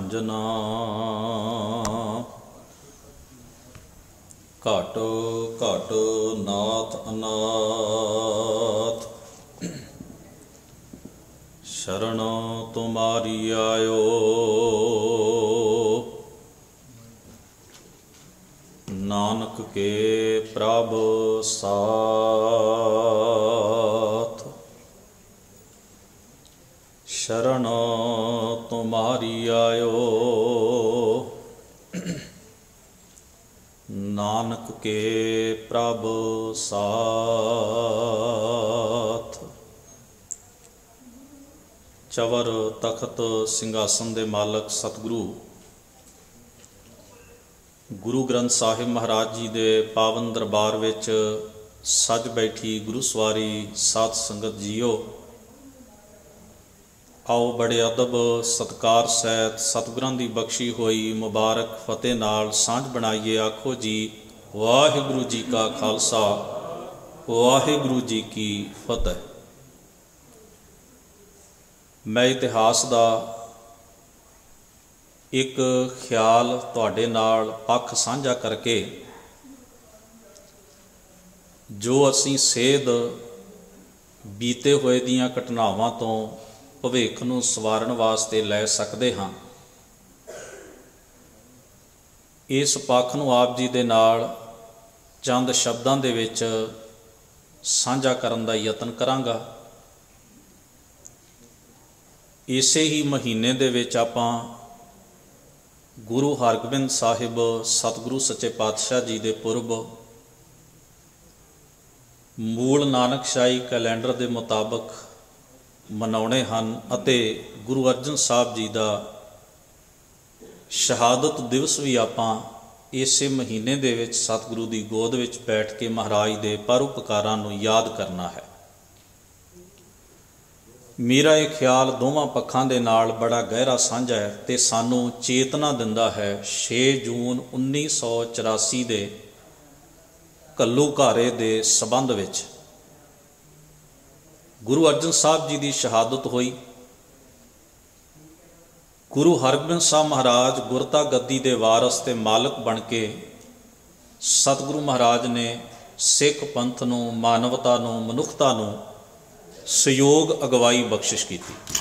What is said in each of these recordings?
ਨਿਰੰਜਨਾ ਘਟ ਘਟ ਨਾਥ ਅਨਾਥ शरण तुम्हारी आयो नानक के प्रभ साथ शरण तुम्हारी आयो नानक के प्रभ साथ। चवर तखत ਸਿੰਘਾਸਨ ਦੇ ਮਾਲਕ ਸਤਿਗੁਰੂ ਗੁਰੂ ਗ੍ਰੰਥ ਸਾਹਿਬ ਮਹਾਰਾਜ ਜੀ ਦੇ ਪਾਵਨ ਦਰਬਾਰ ਵਿੱਚ ਸੱਜ ਬੈਠੀ ਗੁਰੂ ਸਵਾਰੀ ਸਾਧ ਸੰਗਤ ਜੀਓ, ਆਓ ਬੜੇ ਅਦਬ ਸਤਿਕਾਰ ਸਹਿਤ ਸਤਿਗੁਰਾਂ ਦੀ ਬਖਸ਼ੀ ਹੋਈ ਮੁਬਾਰਕ ਫਤਿਹ ਨਾਲ ਸਾਂਝ ਬਣਾਈਏ। ਆਖੋ ਜੀ ਵਾਹਿਗੁਰੂ ਜੀ ਕਾ ਖਾਲਸਾ ਵਾਹਿਗੁਰੂ ਜੀ ਕੀ ਫਤਿਹ। मैं इतिहास का एक ख्याल तुहाडे नाल पक्ष साझा करके जो असी सेध बीते हुए दियां घटनावां तो भविख नूं सवारन वास्ते लै सकते हाँ, इस पक्ष नूं आप जी दे नाल चंद शब्दां दे विच साझा करन दा यतन करांगा। इसे ही महीने दे विच आपां गुरु हरगोबिंद साहिब सतगुरु सच्चे पातशाह जी दे पुरब मूल नानकशाही कैलेंडर के मुताबक मनाउणे हन अते गुरु अर्जन साहब जी का शहादत दिवस भी आपां इसे महीने दे विच सतगुरु की गोद विच बैठ के महाराज के परोपकारां नूं याद करना है। मेरा ये ख्याल दोवां पक्षां दे नाल बड़ा गहरा साझा है ते सानू चेतना दिंदा है। 6 जून 1984 दे घल्लूघारे दे संबंध विच गुरु अर्जन साहब जी की शहादत हुई। गुरु हरगोबिंद साहब महाराज गुरता गद्दी दे वारस ते मालक बन के सतगुरु महाराज ने सिख पंथ नूं, मानवता नूं, मनुखता नूं सहयोग अगवाई बख्शिश की।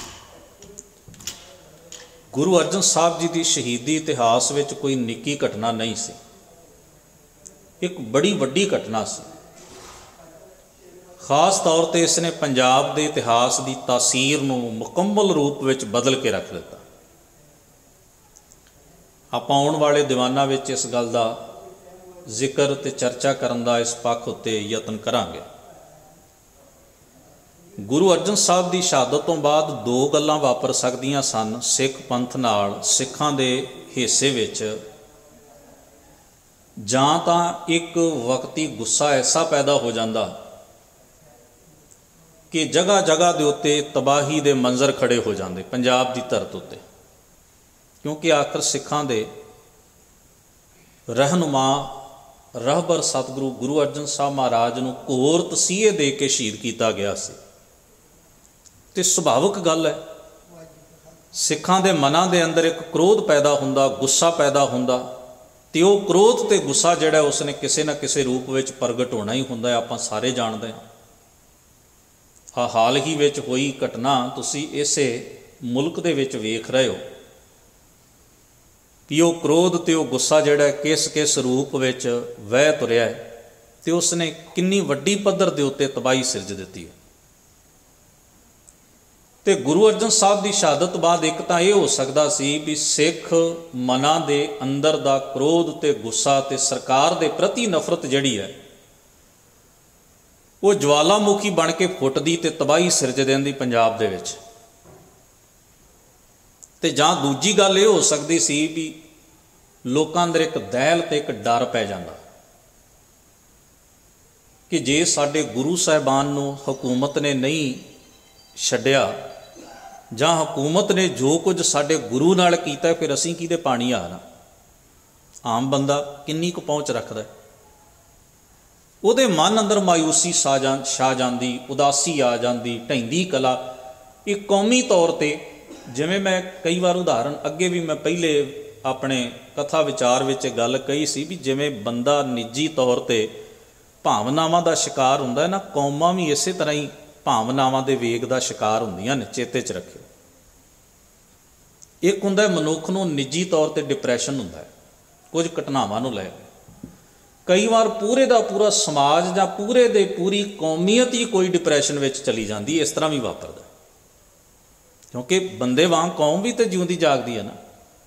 गुरु अर्जन साहब जी की शहीदी इतिहास में कोई निक्की घटना नहीं सी, एक बड़ी वड्डी घटना सी। खास तौर पर इसने पंजाब के इतिहास की तासीर नूं मुकम्मल रूप में बदल के रख दिता। आपां आउण वाले दीवानां विच इस गल का जिक्र ते चर्चा करन दा इस पक्ष उत्ते यतन करांगे। गुरु अर्जन साहब की शहादत तो बाद 2 गल्लां वापर सकदियां सन सिख पंथ नाल सिखां दे हिस्से विच। जां तां एक वक्ती गुस्सा ऐसा पैदा हो जाता कि जगह जगह दे उत्ते तबाही दे मंजर खड़े हो जाते पंजाब की धरत उत्ते, क्योंकि आखिर सिखां दे रहनुमा रहबर सतगुरु गुरु अर्जन साहब महाराज नूं घोर तसीहे दे के शहीद किया गया सी। तो सुभाविक गल है, सिखां दे मनां दे अंदर एक क्रोध पैदा हुंदा, गुस्सा पैदा हुंदा, ते वो क्रोध ते गुस्सा जिहड़ा उसने किसी न किसी रूप में प्रगट होना ही हुंदा है। आपां सारे जानते हैं। हाल ही विच होई घटना तुसीं इसे मुल्क दे विच वेख रहे हो कि वो क्रोध ते वो गुस्सा जिहड़ा किस किस रूप में वह तुरिया है ते उसने किन्नी वड्डी पद्धर दे उत्ते तबाही सिरज दित्ती है। तो गुरु अर्जन साहब की शहादत बाद एक तो यह हो सकता सी भी सिख मनां दे अंदर दा क्रोध ते गुस्सा ते सरकार दे प्रति नफरत जिहड़ी है वो ज्वालामुखी बन के फुटदी ते तबाही सिरज देंदी पंजाब दे विच। ते जां दूजी गल ये हो सकती सी भी लोकां अंदर एक दैल ते एक डर पै जांदा कि जे साडे गुरु साहिबान नूं हुकूमत ने नहीं छड्डिया जां हुकूमत ने जो कुछ साडे गुरु नाल कीता फिर असीं किहदे पाणी आ। आम बंदा किन्नी कुछ पहुँच रखदा है, ਉਹਦੇ मन अंदर मायूसी छा जाती, उदासी आ जाती, ढैंदी कला। एक कौमी तौर पर ਜਿਵੇਂ ਮੈਂ ਕਈ ਵਾਰ ਉਦਾਹਰਨ ਅੱਗੇ ਵੀ ਮੈਂ ਪਹਿਲੇ ਆਪਣੇ ਕਥਾ ਵਿਚਾਰ ਵਿੱਚ ਗੱਲ ਕਹੀ ਸੀ ਵੀ ਜਿਵੇਂ ਬੰਦਾ ਨਿੱਜੀ ਤੌਰ 'ਤੇ ਭਾਵਨਾਵਾਂ ਦਾ ਸ਼ਿਕਾਰ ਹੁੰਦਾ ਹੈ ਨਾ, ਕੌਮਾਂ ਵੀ ਇਸੇ ਤਰ੍ਹਾਂ ਹੀ ਭਾਵਨਾਵਾਂ ਦੇ ਵੇਗ ਦਾ ਸ਼ਿਕਾਰ ਹੁੰਦੀਆਂ ਨੇ, ਚੇਤੇ 'ਚ ਰੱਖਿਓ। ਇੱਕ ਹੁੰਦਾ ਮਨੁੱਖ ਨੂੰ ਨਿੱਜੀ ਤੌਰ 'ਤੇ ਡਿਪਰੈਸ਼ਨ ਹੁੰਦਾ ਹੈ ਕੁਝ ਘਟਨਾਵਾਂ ਨੂੰ ਲੈ ਕੇ। ਕਈ ਵਾਰ ਪੂਰੇ ਦਾ ਪੂਰਾ ਸਮਾਜ ਜਾਂ ਪੂਰੇ ਦੇ ਪੂਰੀ ਕੌਮੀਅਤ ਹੀ ਕੋਈ ਡਿਪਰੈਸ਼ਨ ਵਿੱਚ ਚਲੀ ਜਾਂਦੀ, ਇਸ ਤਰ੍ਹਾਂ ਵੀ ਵਾਪਰਦਾ, ਕਿਉਂਕਿ ਬੰਦੇ ਵਾਂਗ ਕੌਮ ਵੀ ਤਾਂ ਜਿਉਂਦੀ ਜਾਗਦੀ ਹੈ ਨਾ।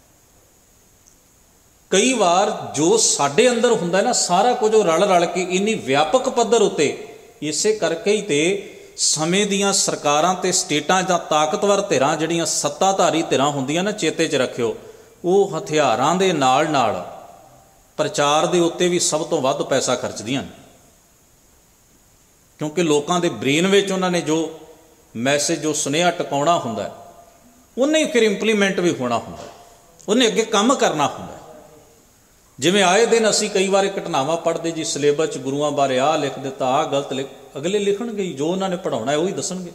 ਕਈ ਵਾਰ ਜੋ ਸਾਡੇ ਅੰਦਰ ਹੁੰਦਾ ਨਾ ਸਾਰਾ ਕੁਝ ਉਹ ਰਲ ਰਲ ਕੇ ਇੰਨੀ ਵਿਆਪਕ ਪੱਧਰ ਉੱਤੇ, ਇਸੇ ਕਰਕੇ ਹੀ ਤੇ ਸਮੇਂ ਦੀਆਂ ਸਰਕਾਰਾਂ ਤੇ ਸਟੇਟਾਂ ਜਾਂ ਤਾਕਤਵਰ ਧਿਰਾਂ ਜਿਹੜੀਆਂ ਸੱਤਾਧਾਰੀ ਧਿਰਾਂ ਹੁੰਦੀਆਂ ਨਾ, ਚੇਤੇ 'ਚ ਰੱਖਿਓ, ਉਹ ਹਥਿਆਰਾਂ ਦੇ ਨਾਲ ਨਾਲ ਪ੍ਰਚਾਰ ਦੇ ਉੱਤੇ ਵੀ ਸਭ ਤੋਂ ਵੱਧ ਪੈਸਾ ਖਰਚਦੀਆਂ ਨੇ, ਕਿਉਂਕਿ ਲੋਕਾਂ ਦੇ ਬ੍ਰੇਨ ਵਿੱਚ ਉਹਨਾਂ ਨੇ ਜੋ ਮੈਸੇਜ, ਜੋ ਸੁਨੇਹਾ ਟਿਕਾਉਣਾ ਹੁੰਦਾ, ਉਹਨੇ ਹੀ ਫਿਰ ਇੰਪਲੀਮੈਂਟ ਵੀ ਹੋਣਾ ਹੁੰਦਾ, ਉਹਨੇ ਅੱਗੇ ਕੰਮ ਕਰਨਾ ਹੁੰਦਾ। ਜਿਵੇਂ ਆਏ ਦਿਨ ਅਸੀਂ ਕਈ ਵਾਰ ਘਟਨਾਵਾਂ ਪੜ੍ਹਦੇ ਜੀ, ਸਿਲੇਬਸ 'ਚ ਗੁਰੂਆਂ ਬਾਰੇ ਆਹ ਲਿਖ ਦਿੱਤਾ, ਆਹ ਗਲਤ ਲਿਖ, ਅਗਲੇ ਲਿਖਣਗੇ ਜੋ ਉਹਨਾਂ ਨੇ ਪੜ੍ਹਾਉਣਾ ਹੈ ਉਹੀ ਦੱਸਣਗੇ।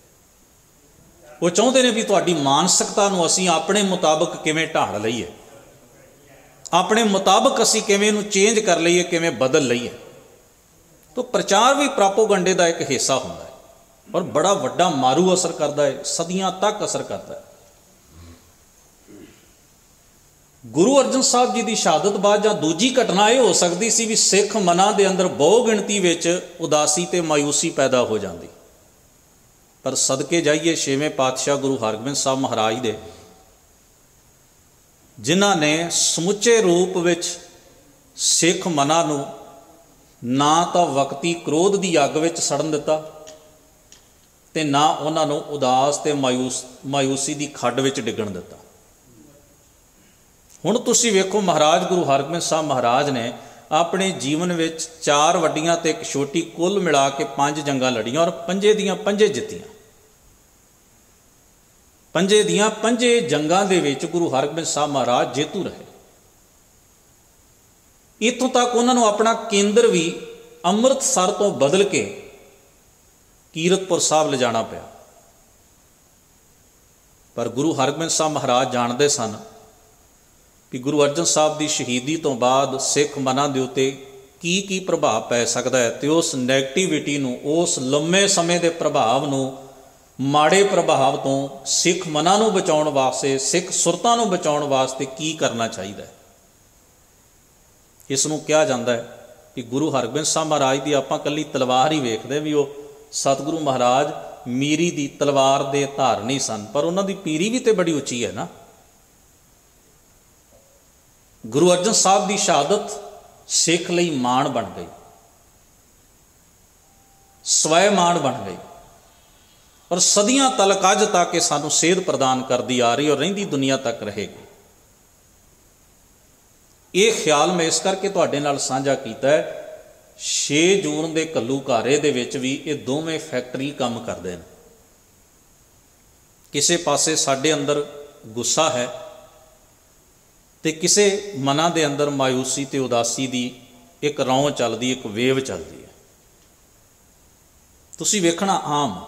ਉਹ ਚਾਹੁੰਦੇ ਨੇ ਵੀ ਤੁਹਾਡੀ ਮਾਨਸਿਕਤਾ ਨੂੰ ਅਸੀਂ ਆਪਣੇ ਮੁਤਾਬਕ ਕਿਵੇਂ ਢਾਲ ਲਈਏ, ਆਪਣੇ ਮੁਤਾਬਕ ਅਸੀਂ ਕਿਵੇਂ ਇਹਨੂੰ ਚੇਂਜ ਕਰ ਲਈਏ, ਕਿਵੇਂ ਬਦਲ ਲਈਏ। ਤਾਂ ਪ੍ਰਚਾਰ ਵੀ ਪ੍ਰਾਪੋਗੰਡੇ ਦਾ ਇੱਕ ਹਿੱਸਾ ਹੁੰਦਾ ਹੈ ਔਰ ਬੜਾ ਵੱਡਾ ਮਾਰੂ ਅਸਰ ਕਰਦਾ ਹੈ, ਸਦੀਆਂ ਤੱਕ ਅਸਰ ਕਰਦਾ ਹੈ। ਗੁਰੂ ਅਰਜਨ ਸਾਹਿਬ ਜੀ ਦੀ ਸ਼ਹਾਦਤ ਬਾਅਦ ਜਾਂ ਦੂਜੀ ਘਟਨਾ ਇਹ ਹੋ ਸਕਦੀ ਸੀ ਵੀ ਸਿੱਖ ਮਨਾਂ ਦੇ ਅੰਦਰ ਬਹੁ ਗਿਣਤੀ ਵਿੱਚ ਉਦਾਸੀ ਤੇ ਮਾਯੂਸੀ ਪੈਦਾ ਹੋ ਜਾਂਦੀ, ਪਰ ਸਦਕੇ ਜਾਈਏ ਛੇਵੇਂ ਪਾਤਸ਼ਾਹ ਗੁਰੂ ਹਰਗੋਬਿੰਦ ਸਾਹਿਬ ਮਹਾਰਾਜ ਦੇ, ਜਿਨ੍ਹਾਂ ਨੇ ਸਮੁੱਚੇ ਰੂਪ ਵਿੱਚ ਸਿੱਖ ਮਨਾਂ ਨੂੰ ਨਾ ਤਾਂ ਵਕਤੀ ਕ੍ਰੋਧ ਦੀ ਅੱਗ ਵਿੱਚ ਸੜਨ ਦਿੱਤਾ ਤੇ ਨਾ ਉਹਨਾਂ ਨੂੰ ਉਦਾਸ ਤੇ ਮਾਯੂਸੀ ਦੀ ਖੱਡ ਵਿੱਚ ਡਿੱਗਣ ਦਿੱਤਾ। ਹੁਣ ਤੁਸੀਂ ਵੇਖੋ, ਮਹਾਰਾਜ ਗੁਰੂ ਹਰਗੋਬਿੰਦ ਸਾਹਿਬ ਮਹਾਰਾਜ ਨੇ ਆਪਣੇ ਜੀਵਨ ਵਿੱਚ 4 ਵੱਡੀਆਂ ਤੇ ਇੱਕ ਛੋਟੀ, ਕੁੱਲ ਮਿਲਾ ਕੇ 5 ਜੰਗਾਂ ਲੜੀਆਂ ਔਰ 5 ਦੀਆਂ 5 ਜਿੱਤੀਆਂ। 5 ਦੀਆਂ 5 ਜੰਗਾਂ ਦੇ ਵਿੱਚ ਗੁਰੂ ਹਰਗੋਬਿੰਦ ਸਾਹਿਬ ਮਹਾਰਾਜ ਜੇਤੂ ਰਹੇ। ਇੱਥੋਂ ਤੱਕ ਉਹਨਾਂ ਨੂੰ ਆਪਣਾ ਕੇਂਦਰ ਵੀ ਅੰਮ੍ਰਿਤਸਰ ਤੋਂ ਬਦਲ ਕੇ ਕੀਰਤਪੁਰ ਸਾਹਿਬ ਲਿਜਾਣਾ ਪਿਆ, ਪਰ ਗੁਰੂ ਹਰਗੋਬਿੰਦ ਸਾਹਿਬ ਮਹਾਰਾਜ ਜਾਣਦੇ ਸਨ ਕਿ ਗੁਰੂ ਅਰਜਨ ਸਾਹਿਬ ਦੀ ਸ਼ਹੀਦੀ ਤੋਂ ਬਾਅਦ ਸਿੱਖ ਮਨਾਂ ਦੇ ਉੱਤੇ ਕੀ ਕੀ ਪ੍ਰਭਾਵ ਪੈ ਸਕਦਾ ਹੈ, ਤੇ ਉਸ ਨੈਗੇਟਿਵਿਟੀ ਨੂੰ, ਉਸ ਲੰਮੇ ਸਮੇਂ ਦੇ ਪ੍ਰਭਾਵ ਨੂੰ, ਮਾੜੇ ਪ੍ਰਭਾਵ ਤੋਂ ਸਿੱਖ ਮਨਾਂ ਨੂੰ ਬਚਾਉਣ ਵਾਸਤੇ, ਸਿੱਖ ਸੁਰਤਾਂ ਨੂੰ ਬਚਾਉਣ ਵਾਸਤੇ ਕੀ ਕਰਨਾ ਚਾਹੀਦਾ ਹੈ। ਇਸ ਨੂੰ ਕਿਹਾ ਜਾਂਦਾ ਹੈ ਕਿ ਗੁਰੂ ਹਰਗੋਬਿੰਦ ਸਾਹਿਬ ਮਹਾਰਾਜ ਦੀ ਆਪਾਂ ਇਕੱਲੀ ਤਲਵਾਰ ਹੀ ਵੇਖਦੇ ਵੀ ਉਹ ਸਤਿਗੁਰੂ ਮਹਾਰਾਜ ਮੀਰੀ ਦੀ ਤਲਵਾਰ ਦੇ ਧਾਰਨੀ ਸਨ, ਪਰ ਉਹਨਾਂ ਦੀ ਪੀਰੀ ਵੀ ਤੇ ਬੜੀ ਉੱਚੀ ਹੈ ਨਾ। ਗੁਰੂ ਅਰਜਨ ਸਾਹਿਬ ਦੀ ਸ਼ਹਾਦਤ ਸਿੱਖ ਲਈ ਮਾਣ ਬਣ ਗਈ, ਸਵੈ ਮਾਣ ਬਣ ਗਈ ਔਰ ਸਦੀਆਂ ਤਲਕ ਅੱਜ ਤੱਕ ਇਹ ਸਾਨੂੰ ਸੇਧ ਪ੍ਰਦਾਨ ਕਰਦੀ ਆ ਰਹੀ ਔਰ ਰਹਿੰਦੀ ਦੁਨੀਆ ਤੱਕ ਰਹੇਗੀ। ਇਹ ਖਿਆਲ ਮੈਂ ਇਸ ਕਰਕੇ ਤੁਹਾਡੇ ਨਾਲ ਸਾਂਝਾ ਕੀਤਾ ਹੈ। 6 ਜੂਨ ਦੇ ਘੱਲੂਘਾਰੇ ਦੇ ਵਿੱਚ ਵੀ ਇਹ ਦੋਵੇਂ ਫੈਕਟਰੀ ਕੰਮ ਕਰਦੇ ਨੇ। ਕਿਸੇ ਪਾਸੇ ਸਾਡੇ ਅੰਦਰ ਗੁੱਸਾ ਹੈ ਤੇ ਕਿਸੇ ਮਨਾਂ ਦੇ ਅੰਦਰ ਮਾਯੂਸੀ ਤੇ ਉਦਾਸੀ ਦੀ ਇੱਕ ਰੌਂ ਚੱਲਦੀ, ਇੱਕ ਵੇਵ ਚੱਲਦੀ ਹੈ। ਤੁਸੀਂ ਵੇਖਣਾ ਆਮ,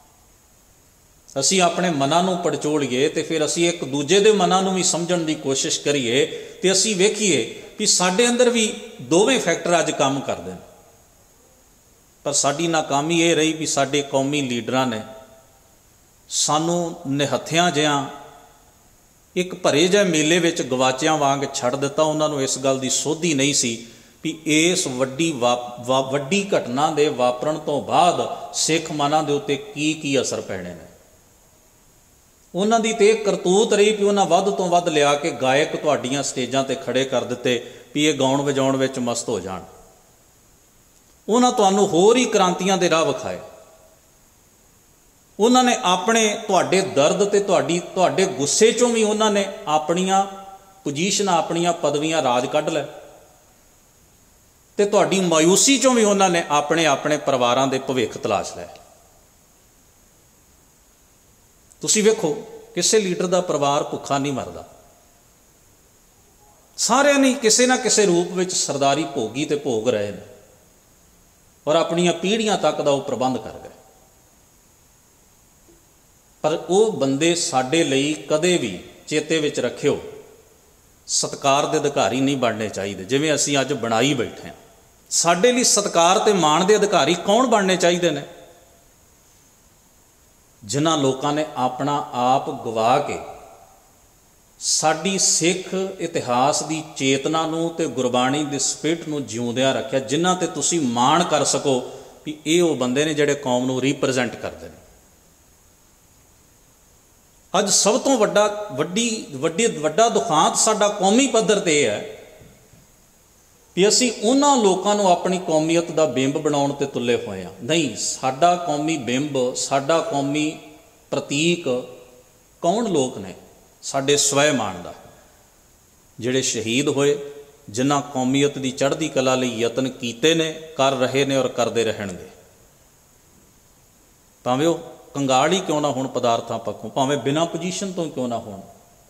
ਅਸੀਂ ਆਪਣੇ ਮਨਾਂ ਨੂੰ ਪੜਚੋਲੀਏ ਤੇ ਫਿਰ ਅਸੀਂ ਇੱਕ ਦੂਜੇ ਦੇ ਮਨਾਂ ਨੂੰ ਵੀ ਸਮਝਣ ਦੀ ਕੋਸ਼ਿਸ਼ ਕਰੀਏ ਤੇ ਅਸੀਂ ਵੇਖੀਏ ਕਿ ਸਾਡੇ ਅੰਦਰ ਵੀ ਦੋਵੇਂ ਫੈਕਟਰ ਅੱਜ ਕੰਮ ਕਰਦੇ ਨੇ। ਪਰ ਸਾਡੀ ਨਾਕਾਮੀ ਇਹ ਰਹੀ ਵੀ ਸਾਡੇ ਕੌਮੀ ਲੀਡਰਾਂ ਨੇ ਸਾਨੂੰ ਨਿਹੱਥਿਆਂ ਜਿਹਾਂ ਇੱਕ ਭਰੇ ਜਿਹੇ ਮੇਲੇ ਵਿੱਚ ਗਵਾਚਿਆਂ ਵਾਂਗ ਛੱਡ ਦਿੱਤਾ। ਉਹਨਾਂ ਨੂੰ ਇਸ ਗੱਲ ਦੀ ਸੋਧੀ ਨਹੀਂ ਸੀ ਵੀ ਇਸ ਵੱਡੀ ਘਟਨਾ ਦੇ ਵਾਪਰਨ ਤੋਂ ਬਾਅਦ ਸਿੱਖ ਮਨਾਂ ਦੇ ਉੱਤੇ ਕੀ ਕੀ ਅਸਰ ਪੈਣੇ ਨੇ। ਉਹਨਾਂ ਦੀ ਤੇ ਕਰਤੂਤ ਰਹੀ ਵੀ ਉਹਨਾਂ ਵੱਧ ਤੋਂ ਵੱਧ ਲਿਆ ਕੇ ਗਾਇਕ ਤੁਹਾਡੀਆਂ ਸਟੇਜਾਂ ਤੇ ਖੜੇ ਕਰ ਦਿੱਤੇ ਵੀ ਇਹ ਗਾਉਣ ਵਜਾਉਣ ਵਿੱਚ ਮਸਤ ਹੋ ਜਾਣ। ਉਹਨਾਂ ਤੁਹਾਨੂੰ ਹੋਰ ਹੀ ਕ੍ਰਾਂਤੀਆਂ ਦੇ ਰਾਹ ਵਿਖਾਏ। ਉਹਨਾਂ ਨੇ ਆਪਣੇ ਤੁਹਾਡੇ ਦਰਦ ਤੇ ਤੁਹਾਡੇ ਗੁੱਸੇ ਚੋਂ ਵੀ ਉਹਨਾਂ ਨੇ ਆਪਣੀਆਂ ਪੋਜੀਸ਼ਨਾਂ, ਆਪਣੀਆਂ ਪਦਵੀਆਂ, ਰਾਜ ਕੱਢ ਲਏ ਤੇ ਤੁਹਾਡੀ ਮਾਯੂਸੀ ਚੋਂ ਵੀ ਉਹਨਾਂ ਨੇ ਆਪਣੇ ਪਰਿਵਾਰਾਂ ਦੇ ਭਵਿੱਖ ਤਲਾਸ਼ ਲਏ। ਤੁਸੀਂ ਵੇਖੋ, ਕਿਸੇ ਲੀਡਰ ਦਾ ਪਰਿਵਾਰ ਭੁੱਖਾ ਨਹੀਂ ਮਰਦਾ। ਸਾਰਿਆਂ ਨੇ ਕਿਸੇ ਨਾ ਕਿਸੇ ਰੂਪ ਵਿੱਚ ਸਰਦਾਰੀ ਭੋਗੀ ਤੇ ਭੋਗ ਰਹੇ ਨੇ ਔਰ ਆਪਣੀਆਂ ਪੀੜ੍ਹੀਆਂ ਤੱਕ ਦਾ ਉਹ ਪ੍ਰਬੰਧ ਕਰ ਗਏ। पर वो बंदे साडे लई कदे भी चेते विच रखियो सत्कार दे अधिकारी नहीं बनने चाहिए। जिवें असीं अज बनाई बैठे हैं, साडे लई सत्कार ते मान दे अधिकारी कौन बनने चाहिए ने? जिन्हां लोकां ने अपना आप गवा के साडी सिख इतिहास की चेतना नूं ते गुरबाणी दे स्पिरिट नूं जिउंदिਆਂ रखिया, जिन्हां ते तुसीं माण कर सको भी ये वो बंदे ने जिहड़े कौम नूं रिप्रजेंट करते हैं। अज सब तो वड्डा दुखांत साडा कौमी पद्धर ते है कि असीं उन्हां लोकां नूं अपनी कौमीयत दा बिंब बनाउण ते तुले होए हां। नहीं, साडा कौमी बिंब, साडा कौमी प्रतीक कौन लोक ने? साडे स्वैमान दा जिहड़े शहीद होए, जिन्हां कौमीयत दी चढ़दी कला लई यतन कीते ने, कर रहे ने और करदे रहणगे। भावें वो कंगाल ही क्यों ना होण पदार्थां पक्खों, भावें बिना पोजीशन तो क्यों ना होण।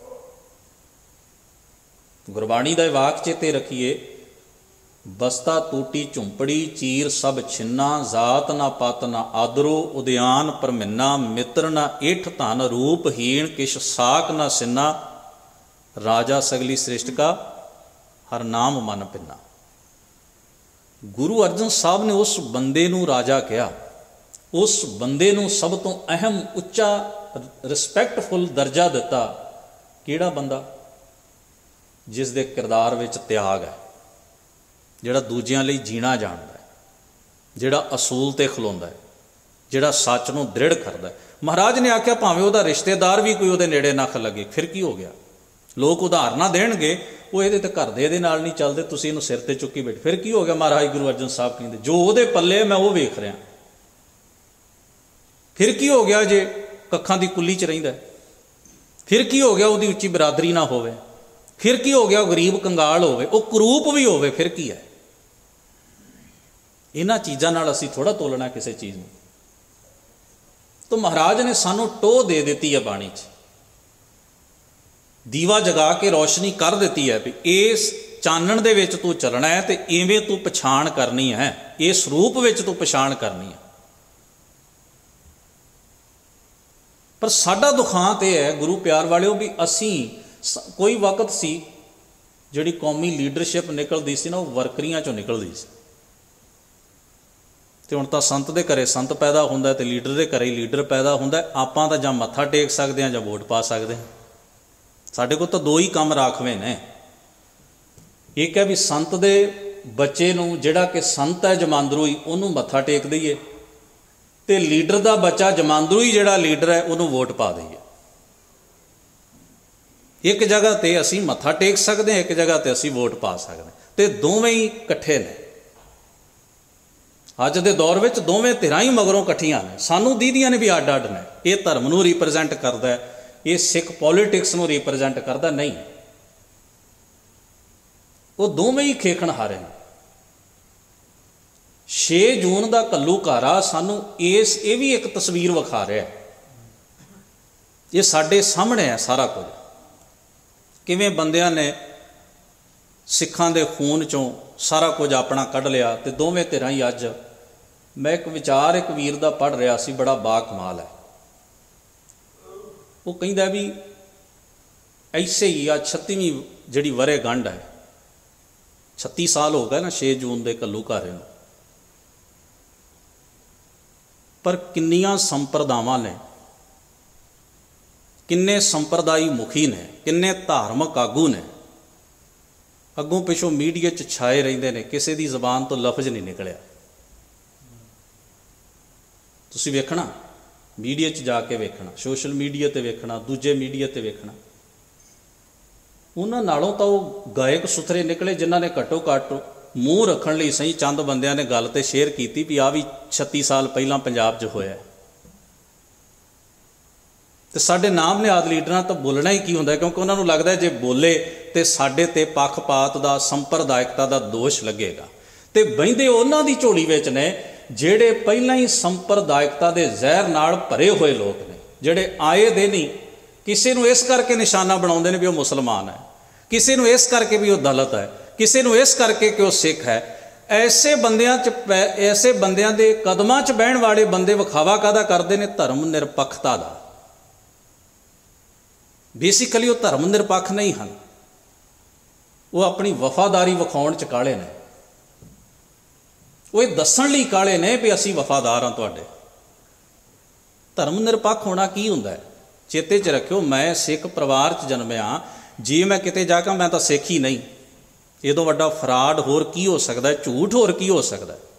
गुरबाणी दा वाक चेते रखिए, बस्ता टूटी झुंपड़ी चीर सब छिन्ना, जात ना पत ना आदरो उद्यान परमिन्ना, मित्र ना इठ धन रूपहीन किश साक ना सिन्ना, राजा सगली सृष्टि का हर नाम मन पिन्ना। गुरु अर्जन साहब ने उस बंदे नूं राजा कहा, उस बंदे नूं सब तो अहम उच्चा रिस्पैक्टफुल दर्जा दिता। किहड़ा बंदा? जिस दे किरदार विच त्याग है, जिहड़ा दूजियां लई जीना जाणदा है, जिहड़ा असूल ते खलोंदा है, जिहड़ा सच नूं दृढ़ करदा है। महाराज ने आख्या भावें उहदा रिश्तेदार भी कोई उहदे नेड़े नख लगे, फिर की हो गया? लोग उदाहरणां देणगे, वो इहदे ते घर दे इहदे नाल नहीं चलदे, तुसीं इहनूं सिर ते चुक्की बैठे, फिर की हो गया? महाराज गुरु अर्जन साहब कहंदे जो उहदे पल्ले मैं वो वेख रहा, फिर की हो गया जे कखां दी कुल्ली च रहिंदा? फिर की हो गया उहदी उच्ची बरादरी ना होवे? फिर की हो गया गरीब कंगाल होवे, वो कुरूप भी होवे, फिर की है? इन्हां चीज़ां नाल असीं थोड़ा तोलना किसी चीज़ नूं। तो महाराज ने सानू टोह दे दी है, बाणी च दीवा जगा के रोशनी कर दी है भी इस चानण दे विच तू चलना है, तो इवें तू पछाण करनी है, इस रूप विच तू पछाण करनी है। पर साडा दुखांत यह है गुरु प्यार वालिओ भी असीं कोई वक्त सी जिहड़ी कौमी लीडरशिप निकलदी सी ना, वो वर्करियां चों निकलदी सी। ते हुण तां संत दे घरे संत पैदा हुंदा ते लीडर दे घरे लीडर पैदा हुंदा। आपां तां जां मत्था टेक सकदे हां जां वोट पा सकदे हां। साडे कोल तां दो ही काम राखवे ने। एक है भी संत दे बच्चे नूं जिहड़ा कि संत है जमांदरू ही उहनूं मत्था टेक दईए, ते लीडर दा बच्चा जमांदरू ही जिहड़ा लीडर है उहनूं वोट पा दईए। एक जगह ते असीं मत्था टेक सकते हैं, एक जगह ते असीं वोट पा सकते, ते दोवें ही इकट्ठे ने। अज दे दौर में दोवें धिरां ही मगरों इकट्ठियां ने, सानू दीदियां ने भी अड अड ने। ये धर्म नूं रिप्रजेंट करता है, ये सिख पॉलिटिक्स नूं रिप्रजेंट करता नहीं, वो दोवें ही खेखण हारे हैं। 6 जून का घल्लूघारा सानू ये भी एक तस्वीर विखा रहा है। ये साडे सामने है सारा कुछ, किवें बंदियां ने सिखां दे खून चों सारा कुछ अपना कढ़ लिया, तो दोवें धिरां ही अज। मैं एक विचार एक वीर दा पढ़ रहा सी, बड़ा बाकमाल है। वो कहंदा भी ऐसे ही आ 36वीं जिहड़ी वरे गंढ है, 36 साल हो गए ना 6 जून के घल्लूघारे नूं, पर किन्नियां संप्रदावां ने, किन्ने संप्रदायी मुखी ने, किन्ने धार्मिक आगू ने अगों पिछों मीडिया च छाए रहिंदे ने, किसी की जबान तो लफज नहीं निकलिया। तुसीं वेखना मीडिया च जाके वेखना, सोशल मीडिया ते वेखना, दूजे मीडिया ते वेखना, उन्हां नालों तां वो गायक सुथरे निकले जिन्हां ने घट्टो घट्ट मूँह रखण लई सही चंद बंदियां ने गल ते शेयर कीती भी आ भी 36 साल पहलां पंजाब च होया। तो साडे नाम निहाद लीडरां तो बोलना ही की हुंदा, क्योंकि उन्होंने लगता है जे बोले तो साडे ते पक्षपात का संप्रदायिकता का दोष लगेगा। तो बहिंदे उन्हां दी झोली विच ने जिहड़े पहलां ही संप्रदायिकता के जहर नाल भरे हुए लोग ने, जिहड़े आए दे नहीं किसी नूं इस करके निशाना बनाउंदे ने भी वो मुसलमान है, किसी नूं इस करके भी वो दलित है, किसी नूं इस करके कि वो सिख है। ऐसे बंदियां च ऐसे बंदियां दे कदमां च बहण वाले बंदे विखावा काहदा करदे ने? धर्म निरपक्षता दा। बेसिकली वो धर्म निरपक्ष नहीं हैं, वो अपनी वफादारी विखाउण च काले ने, वो दस्सण लई काले ने भी असीं वफादार हाँ तुहाडे। धर्म निरपक्ष होना की हुंदा है? चेते च रखियो, मैं सिख परिवार च जन्मिया, जे मैं किते जाके मैं तो सिख ही नहीं। ये तो वड्डा फ्रॉड होर की हो सकता है, झूठ होर की हो सकता है?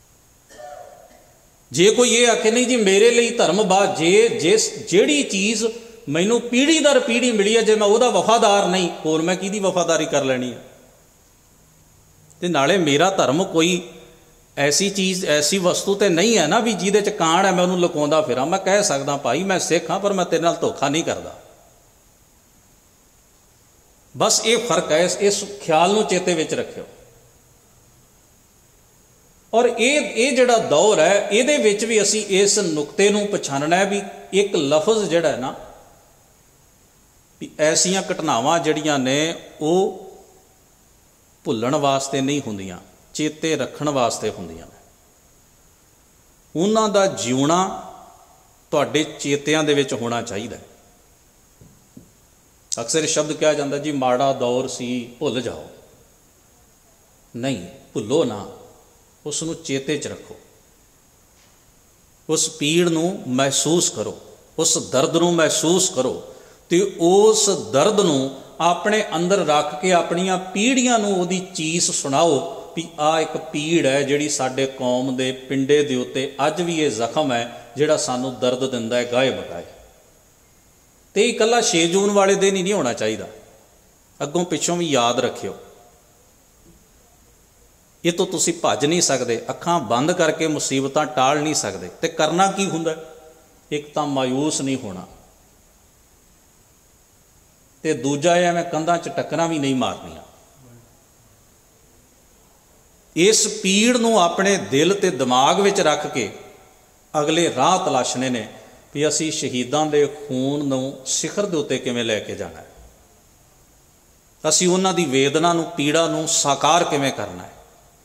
जे कोई ये आखे नहीं जी मेरे लिए धर्म बात, जेड़ी चीज़ मैनू पीढ़ी दर पीढ़ी मिली है, जे मैं वह वफादार नहीं, होर मैं किहदी वफादारी कर लैनी है? ते नाले मेरा धर्म कोई ऐसी चीज़ ऐसी वस्तु तो नहीं है ना भी जिहदे च कांड है मैं उन्होंने लुकाउंदा फिरां। मैं कह सकदा भाई मैं सिख हाँ पर मैं तेरे नाल धोखा नहीं करदा। बस ये फर्क है, इस ख्याल नूं चेते विच रखियो। और ये जिहड़ा दौर है इहदे विच भी असीं इस नुकते नूं पछाणना है भी एक लफज जिहड़ा है ना भी ऐसियां घटनावां जिहड़ियां ने वो भुल्लण वास्ते नहीं हुंदियां, चेते रखण वास्ते हुंदियां ने। उन्हां दा जीउणा तुहाडे चेतिਆਂ ਦੇ ਵਿੱਚ होना चाहिए। अक्सर शब्द कहा जाता जी माड़ा दौर सी भुल जाओ, नहीं भुलो ना, उसनूं चेते च रखो, उस पीड़ नूं महसूस करो, उस दर्द नूं महसूस करो, तो उस दर्द नूं अपने अंदर रख के अपनियां पीढ़ियां नूं उहदी चीस सुनाओ भी आ एक पीड़ है जिहड़ी साडे कौम दे पिंडे दे उत्ते अज भी ये जख्म है जिहड़ा सानूं दर्द दिंदा है गाए बगाए। तो इकल्ला 6 जून वाले दिन ही नहीं होना चाहिए, अगों पिछों भी याद रखियो। ये तो तुसी भज नहीं सकते, अखां बंद करके मुसीबतां टाल नहीं सकते। तो करना की हुंदा? एक तो मायूस नहीं होना, तो दूजा है मैं कंधां च टक्करां भी नहीं मारनियां। इस पीड़ नूं अपने दिल ते दिमाग विच रख के अगले राह तलाशने ने भी असी शहीदां दे खून नूं सिखर दे उत्ते किवें लैके जाना है, असी उन्हां दी वेदना नूं पीड़ा नूं साकार किवें करना है,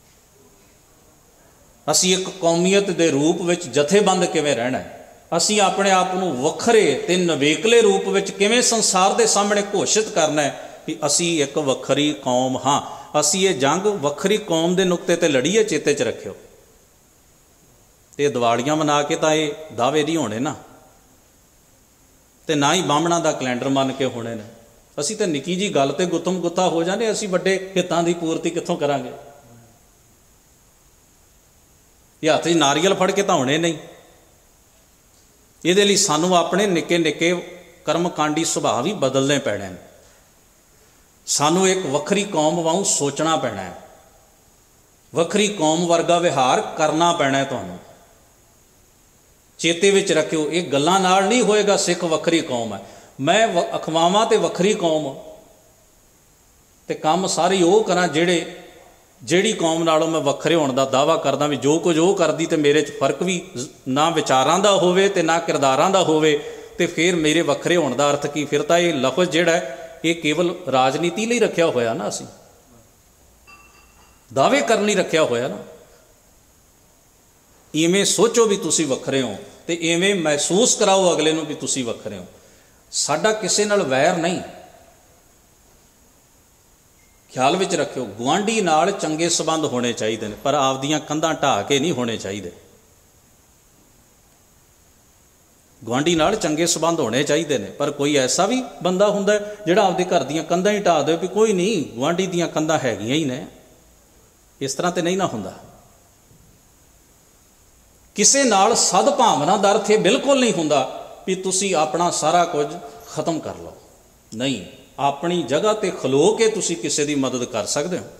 असी एक कौमीयत दे रूप विच जथेबंद किवें रहना है, असी अपने आप नूं वखरे ते नवेकले रूप विच किवें संसार दे सामने घोषित करना है भी असी एक वखरी कौम हाँ। असी ये जंग वखरी कौम के नुकते ते लड़ीए, चेते च रखियो। तो दिवालियां मना के तो ये दावे नहीं होने ना, तो ना ही बामणा का कैलेंडर मन के होने ने। असी तो निकी जी गल ते गुत्तम गुत्ता हो जाने, असी वड्डे हितां की पूर्ति कित्थों करांगे? ये हत्थ च नारियल फड़ के तो होने नहीं। ये सानू अपने निके निके कर्मकांडी सुभाव ही बदलने पैने हैं। सानू एक वखरी कौम वांग सोचना पैना है, वखरी कौम वर्गा विहार करना पैना है। तुहानू चेते विच रखियो, ये गल्लां नाल नहीं होएगा सिख वखरी कौम है, मैं अखवावां ते वखरी कौम ते काम सारी वो करा ਜਿਹੜੀ कौम नालों मैं वखरे होने का दावा करदा भी जो कुछ वो करदी तो मेरे च फर्क भी ना विचारां दा होवे ते ना किरदारां दा होवे, ते फिर मेरे वखरे होने का अर्थ की? फिर तो ये लफज जिहड़ा ये केवल राजनीति लिए रखिया होया ना, असी दावे करने लिए रखिया होया ना। इवें सोचो भी तुसी वखरे हो, तो इवें महसूस कराओ अगले नूं भी तुसी वखरे हो। साडा किसे नाल वैर नहीं, ख्याल विच रखियो। गुआंढी नाल चंगे संबंध होने चाहिए ने, पर आपदियां कंधां ढाह के नहीं होने चाहिए। गुआंढी नाल चंगे संबंध होने चाहिए ने, पर कोई ऐसा भी बंदा हुंदा है जिहड़ा आपदे घर दीयां कंधां ही ढाह दे भी कोई नहीं गुआंढी दीयां कंधां हैगियां ही ने। इस तरह तो नहीं ना हुंदा। किसे नाल सदभावना दा अर्थ बिल्कुल नहीं हुंदा भी तुसी अपना सारा कुछ खत्म कर लो, नहीं। अपनी जगह ते खलो के तुसी किसी की मदद कर सकते हो,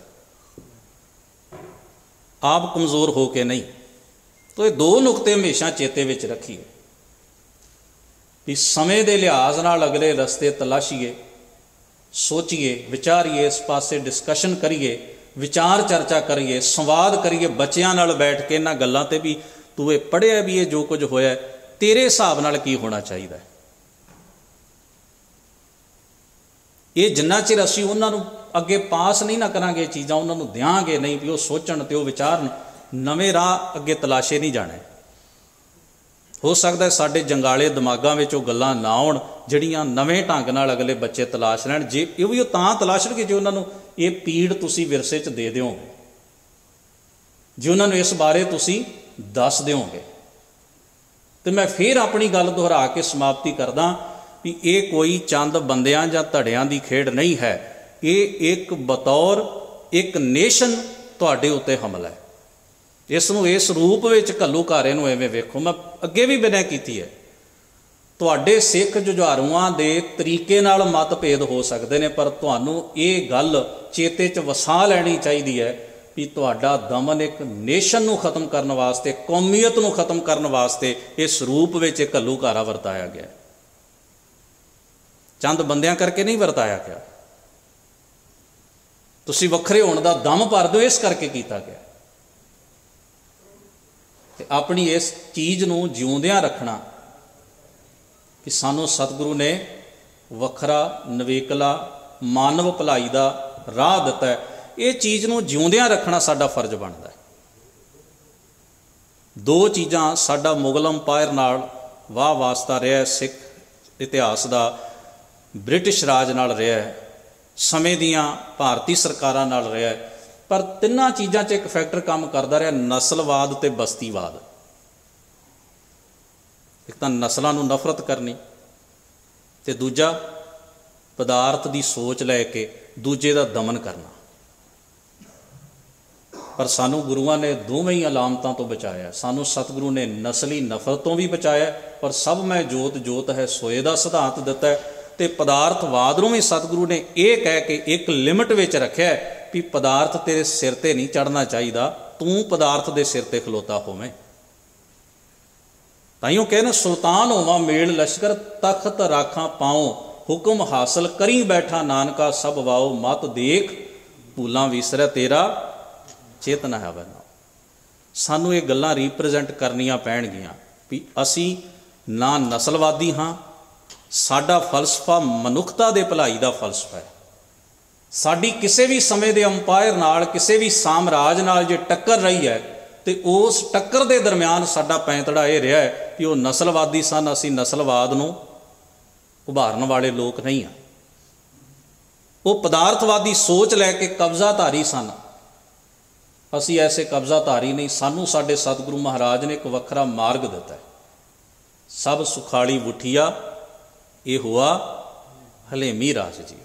आप कमज़ोर हो के नहीं। तो ये दो नुकते हमेशा चेते विच रखिए भी समय के लिहाज नाल अगले रस्ते तलाशीए, सोचिए, विचारिए, इस पासे डिस्कशन करिए, विचार चर्चा करिए, संवाद करिए बच्चों नाल बैठ के। इन्हां गल्लां ते भी तू ये पढ़िया भी ये जो कुछ होया तेरे हिसाब नाल की होना चाहिए। ये जिन्ना चिर असीं उन्हां नूं अगे पास नहीं ना करांगे चीज़ां, उन्हां नूं देंगे नहीं भी वो सोचण ते वो विचारन, नवें राह अगे तलाशे नहीं जाने। ਹੋ ਸਕਦਾ ਸਾਡੇ ਜੰਗਾਲੇ ਦਿਮਾਗਾਂ ਵਿੱਚ ਉਹ ਗੱਲਾਂ ਨਾ ਆਉਣ ਜਿਹੜੀਆਂ ਨਵੇਂ ਢੰਗ ਨਾਲ ਅਗਲੇ ਬੱਚੇ ਤਲਾਸ਼ ਲੈਣ। ਜੇ ਇਹ ਵੀ ਉਹ ਤਾਂ ਤਲਾਸ਼ਣਗੇ ਜੇ ਉਹਨਾਂ ਨੂੰ ਇਹ ਪੀੜ ਤੁਸੀਂ ਵਿਰਸੇ 'ਚ ਦੇ ਦਿਓਗੇ, ਜੇ ਉਹਨਾਂ ਨੂੰ ਇਸ ਬਾਰੇ ਤੁਸੀਂ ਦੱਸ ਦਿਓਗੇ। ਤੇ ਮੈਂ ਫਿਰ ਆਪਣੀ ਗੱਲ ਦੁਹਰਾ ਕੇ ਸਮਾਪਤੀ ਕਰਦਾ ਵੀ ਇਹ ਕੋਈ ਚੰਦ ਬੰਦਿਆਂ ਜਾਂ ਧੜਿਆਂ ਦੀ ਖੇਡ ਨਹੀਂ ਹੈ। ਇਹ ਇੱਕ ਬਤੌਰ ਇੱਕ ਨੇਸ਼ਨ ਤੁਹਾਡੇ ਉੱਤੇ ਹਮਲਾ ਹੈ। ਇਸ ਨੂੰ ਇਸ ਰੂਪ ਵਿੱਚ ਘੱਲੂਘਾਰੇ ਨੂੰ ਐਵੇਂ ਵੇਖੋ। ਮੈਂ ਅੱਗੇ ਵੀ ਬਿਨੈ ਕੀਤੀ ਹੈ, ਤੁਹਾਡੇ ਸਿੱਖ ਜੁਝਾਰੂਆਂ ਦੇ ਤਰੀਕੇ ਨਾਲ ਮਤਭੇਦ ਹੋ ਸਕਦੇ ਨੇ, ਪਰ ਤੁਹਾਨੂੰ ਇਹ ਗੱਲ ਚੇਤੇ 'ਚ ਵਸਾ ਲੈਣੀ ਚਾਹੀਦੀ ਹੈ ਵੀ ਤੁਹਾਡਾ ਦਮਨ ਇੱਕ ਨੇਸ਼ਨ ਨੂੰ ਖ਼ਤਮ ਕਰਨ ਵਾਸਤੇ, ਕੌਮੀਅਤ ਨੂੰ ਖ਼ਤਮ ਕਰਨ ਵਾਸਤੇ ਇਸ ਰੂਪ ਵਿੱਚ ਇਹ ਘੱਲੂਘਾਰਾ ਵਰਤਾਇਆ ਗਿਆ। ਚੰਦ ਬੰਦਿਆਂ ਕਰਕੇ ਨਹੀਂ ਵਰਤਾਇਆ ਗਿਆ। ਤੁਸੀਂ ਵੱਖਰੇ ਹੋਣ ਦਾ ਦਮ ਭਰ ਦਿਓ, ਇਸ ਕਰਕੇ ਕੀਤਾ ਗਿਆ। ਤੇ ਆਪਣੀ ਇਸ ਚੀਜ਼ ਨੂੰ ਜਿਉਂਦਿਆਂ ਰੱਖਣਾ ਕਿ ਸਾਨੂੰ ਸਤਿਗੁਰੂ ਨੇ ਵੱਖਰਾ ਨਵੇਕਲਾ ਮਾਨਵ ਭਲਾਈ ਦਾ ਰਾਹ ਦਿੱਤਾ ਹੈ, ਇਹ ਚੀਜ਼ ਨੂੰ ਜਿਉਂਦਿਆਂ ਰੱਖਣਾ ਸਾਡਾ ਫਰਜ਼ ਬਣਦਾ ਹੈ। ਦੋ ਚੀਜ਼ਾਂ ਸਾਡਾ ਮੁਗਲ ਅੰਪਾਇਰ ਨਾਲ ਵਾਹ ਵਾਸਤਾ ਰਿਹਾ, ਸਿੱਖ ਇਤਿਹਾਸ ਦਾ ਬ੍ਰਿਟਿਸ਼ ਰਾਜ ਨਾਲ ਰਿਹਾ, ਸਮੇਂ ਦੀਆਂ ਭਾਰਤੀ ਸਰਕਾਰਾਂ ਨਾਲ ਰਿਹਾ, ਪਰ ਤਿੰਨਾਂ ਚੀਜ਼ਾਂ 'ਚ ਇੱਕ ਫੈਕਟਰ ਕੰਮ ਕਰਦਾ ਰਿਹਾ, ਨਸਲਵਾਦ ਤੇ ਬਸਤੀਵਾਦ। ਇੱਕ ਤਾਂ ਨਸਲਾਂ ਨੂੰ ਨਫ਼ਰਤ ਕਰਨੀ ਤੇ ਦੂਜਾ ਪਦਾਰਥ ਦੀ ਸੋਚ ਲੈ ਕੇ ਦੂਜੇ ਦਾ ਦਮਨ ਕਰਨਾ। ਪਰ ਸਾਨੂੰ ਗੁਰੂਆਂ ਨੇ ਦੋਵੇਂ ਹੀ ਅਲਾਮਤਾਂ ਤੋਂ ਬਚਾਇਆ। ਸਾਨੂੰ ਸਤਿਗੁਰੂ ਨੇ ਨਸਲੀ ਨਫ਼ਰਤ ਤੋਂ ਵੀ ਬਚਾਇਆ, ਪਰ ਸਭ ਮੈਂ ਜੋਤ ਜੋਤ ਹੈ ਸੋਏ ਦਾ ਸਿਧਾਂਤ ਦਿੱਤਾ ਹੈ। ਤੇ ਪਦਾਰਥਵਾਦ ਨੂੰ ਵੀ ਸਤਿਗੁਰੂ ਨੇ ਇਹ ਕਹਿ ਕੇ ਇੱਕ ਲਿਮਟ ਵਿੱਚ ਰੱਖਿਆ ਵੀ ਪਦਾਰਥ ਤੇਰੇ ਸਿਰ ਤੇ ਨਹੀਂ ਚੜ੍ਹਨਾ ਚਾਹੀਦਾ, ਤੂੰ ਪਦਾਰਥ ਦੇ ਸਿਰ ਤੇ ਖਲੋਤਾ ਹੋਵੇਂ। ਤਾਈਓ ਕਹਿੰਦੇ ਸੁਲਤਾਨ ਹੋਵਾਂ ਮੇਲ ਲਸ਼ਕਰ, ਤਖਤ ਰਾਖਾਂ ਪਾਉ, ਹੁਕਮ ਹਾਸਲ ਕਰੀ ਬੈਠਾ ਨਾਨਕਾ, ਸਭ ਵਾਓ ਮਤ ਦੇਖ ਭੂਲਾਂ ਵਿਸਰੈ ਤੇਰਾ ਚੇਤਨਾ ਹੈ ਬਨਾ। ਸਾਨੂੰ ਇਹ ਗੱਲਾਂ ਰੀਪ੍ਰਜੈਂਟ ਕਰਨੀਆਂ ਪੈਣਗੀਆਂ ਵੀ ਅਸੀਂ ਨਾ ਨਸਲਵਾਦੀ ਹਾਂ, ਸਾਡਾ ਫਲਸਫਾ ਮਨੁੱਖਤਾ ਦੇ ਭਲਾਈ ਦਾ ਫਲਸਫਾ ਹੈ। ਸਾਡੀ ਕਿਸੇ ਵੀ ਸਮੇਂ ਦੇ ਅੰਪਾਇਰ ਨਾਲ, ਕਿਸੇ ਵੀ ਸਾਮਰਾਜ ਨਾਲ ਜੇ ਟੱਕਰ ਰਹੀ ਹੈ ਤੇ ਉਸ ਟੱਕਰ ਦੇ ਦਰਮਿਆਨ ਸਾਡਾ ਪੈਂਤੜਾ ਇਹ ਰਿਹਾ ਹੈ ਕਿ ਉਹ ਨਸਲਵਾਦੀ ਸਨ, ਅਸੀਂ ਨਸਲਵਾਦ ਨੂੰ ਉਭਾਰਨ ਵਾਲੇ ਲੋਕ ਨਹੀਂ ਹਾਂ। ਉਹ ਪਦਾਰਥਵਾਦੀ ਸੋਚ ਲੈ ਕੇ ਕਬਜ਼ਾਧਾਰੀ ਸਨ, ਅਸੀਂ ਐਸੇ ਕਬਜ਼ਾਧਾਰੀ ਨਹੀਂ। ਸਾਨੂੰ ਸਾਡੇ ਸਤਿਗੁਰੂ ਮਹਾਰਾਜ ਨੇ ਇੱਕ ਵੱਖਰਾ ਮਾਰਗ ਦਿੱਤਾ ਹੈ। ਸਭ ਸੁਖਾਲੀ ਉਠੀਆ ਇਹ ਹੋਆ ਹਲੇਮੀ ਰਾਜ ਜੀ।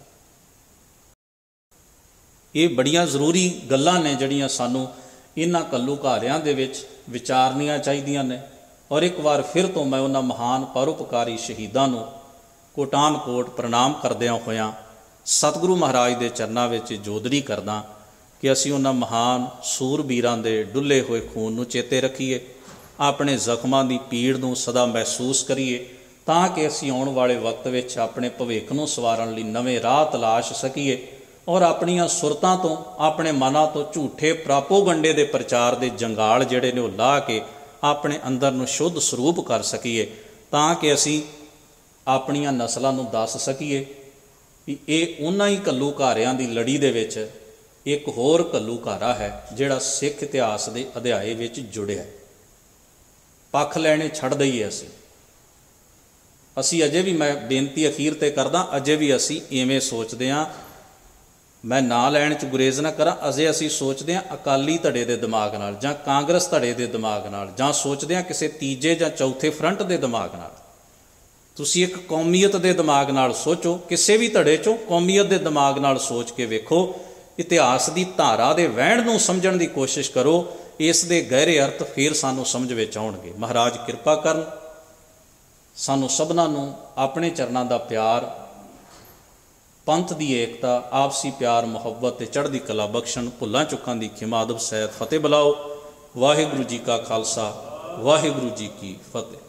ਇਹ ਬੜੀਆਂ ਜ਼ਰੂਰੀ ਗੱਲਾਂ ਨੇ ਜਿਹੜੀਆਂ ਸਾਨੂੰ ਇਹਨਾਂ ਘੱਲੂਘਾਰਿਆਂ ਦੇ ਵਿੱਚ ਵਿਚਾਰਨੀਆਂ ਚਾਹੀਦੀਆਂ ਨੇ। ਔਰ ਇੱਕ ਵਾਰ ਫਿਰ ਤੋਂ ਮੈਂ ਉਹਨਾਂ ਮਹਾਨ ਪਰਉਪਕਾਰੀ ਸ਼ਹੀਦਾਂ ਨੂੰ ਕੋਟਾਨ ਕੋਟ ਪ੍ਰਣਾਮ ਕਰਦਿਆਂ ਹੋਇਆਂ ਸਤਿਗੁਰੂ ਮਹਾਰਾਜ ਦੇ ਚਰਨਾਂ ਵਿੱਚ ਜੋਦੜੀ ਕਰਦਾ ਕਿ ਅਸੀਂ ਉਹਨਾਂ ਮਹਾਨ ਸੂਰਬੀਰਾਂ ਦੇ ਡੁੱਲੇ ਹੋਏ ਖੂਨ ਨੂੰ ਚੇਤੇ ਰੱਖੀਏ, ਆਪਣੇ ਜ਼ਖਮਾਂ ਦੀ ਪੀੜ ਨੂੰ ਸਦਾ ਮਹਿਸੂਸ ਕਰੀਏ, ਤਾਂ ਕਿ ਅਸੀਂ ਆਉਣ ਵਾਲੇ ਵਕਤ ਵਿੱਚ ਆਪਣੇ ਭਵਿੱਖ ਨੂੰ ਸਵਾਰਨ ਲਈ ਨਵੇਂ ਰਾਹ ਤਲਾਸ਼ ਸਕੀਏ ਔਰ ਆਪਣੀਆਂ ਸੁਰਤਾਂ ਤੋਂ, ਆਪਣੇ ਮਨਾਂ ਤੋਂ ਝੂਠੇ ਪ੍ਰਾਪੋਗੰਡੇ ਦੇ ਪ੍ਰਚਾਰ ਦੇ ਜੰਗਾਲ ਜਿਹੜੇ ਨੇ ਉਹ ਲਾਹ ਕੇ ਆਪਣੇ ਅੰਦਰ ਨੂੰ ਸ਼ੁੱਧ ਸਰੂਪ ਕਰ ਸਕੀਏ, ਤਾਂ ਕਿ ਅਸੀਂ ਆਪਣੀਆਂ ਨਸਲਾਂ ਨੂੰ ਦੱਸ ਸਕੀਏ ਵੀ ਇਹ ਉਹਨਾਂ ਹੀ ਘੱਲੂਘਾਰਿਆਂ ਦੀ ਲੜੀ ਦੇ ਵਿੱਚ ਇੱਕ ਹੋਰ ਘੱਲੂਘਾਰਾ ਹੈ ਜਿਹੜਾ ਸਿੱਖ ਇਤਿਹਾਸ ਦੇ ਅਧਿਆਏ ਵਿੱਚ ਜੁੜਿਆ। ਪੱਖ ਲੈਣੇ ਛੱਡ ਦਈਏ। ਅਸੀਂ ਅਜੇ ਵੀ, ਮੈਂ ਬੇਨਤੀ ਅਖੀਰ ਤੇ ਕਰਦਾ, ਅਜੇ ਵੀ ਅਸੀਂ ਇਵੇਂ ਸੋਚਦੇ ਹਾਂ। ਮੈਂ ਨਾਂ ਲੈਣ 'ਚ ਗੁਰੇਜ਼ ਨਾ ਕਰਾਂ, ਅਜੇ ਅਸੀਂ ਸੋਚਦੇ ਹਾਂ ਅਕਾਲੀ ਧੜੇ ਦੇ ਦਿਮਾਗ ਨਾਲ ਜਾਂ ਕਾਂਗਰਸ ਧੜੇ ਦੇ ਦਿਮਾਗ ਨਾਲ, ਜਾਂ ਸੋਚਦੇ ਹਾਂ ਕਿਸੇ ਤੀਜੇ ਜਾਂ ਚੌਥੇ ਫਰੰਟ ਦੇ ਦਿਮਾਗ ਨਾਲ। ਤੁਸੀਂ ਇੱਕ ਕੌਮੀਅਤ ਦੇ ਦਿਮਾਗ ਨਾਲ ਸੋਚੋ, ਕਿਸੇ ਵੀ ਧੜੇ 'ਚੋਂ ਕੌਮੀਅਤ ਦੇ ਦਿਮਾਗ ਨਾਲ ਸੋਚ ਕੇ ਵੇਖੋ, ਇਤਿਹਾਸ ਦੀ ਧਾਰਾ ਦੇ ਵਹਿਣ ਨੂੰ ਸਮਝਣ ਦੀ ਕੋਸ਼ਿਸ਼ ਕਰੋ, ਇਸ ਦੇ ਗਹਿਰੇ ਅਰਥ ਫਿਰ ਸਾਨੂੰ ਸਮਝ ਵਿੱਚ ਆਉਣਗੇ। ਮਹਾਰਾਜ ਕਿਰਪਾ ਕਰਨ, ਸਾਨੂੰ ਸਭਨਾਂ ਨੂੰ ਆਪਣੇ ਚਰਨਾਂ ਦਾ ਪਿਆਰ, ਪੰਥ ਦੀ ਏਕਤਾ, ਆਪਸੀ ਪਿਆਰ ਮੁਹੱਬਤ ਤੇ ਚੜ੍ਹਦੀ ਕਲਾ ਬਖਸ਼ਣ। ਭੁੱਲਾਂ ਚੁੱਕਾਂ ਦੀ ਖਿਮਾ ਅਦਬ ਸਹਿਤ ਫਤਿਹ ਬੁਲਾਓ। ਵਾਹਿਗੁਰੂ ਜੀ ਕਾ ਖਾਲਸਾ, ਵਾਹਿਗੁਰੂ ਜੀ ਕੀ ਫਤਿਹ।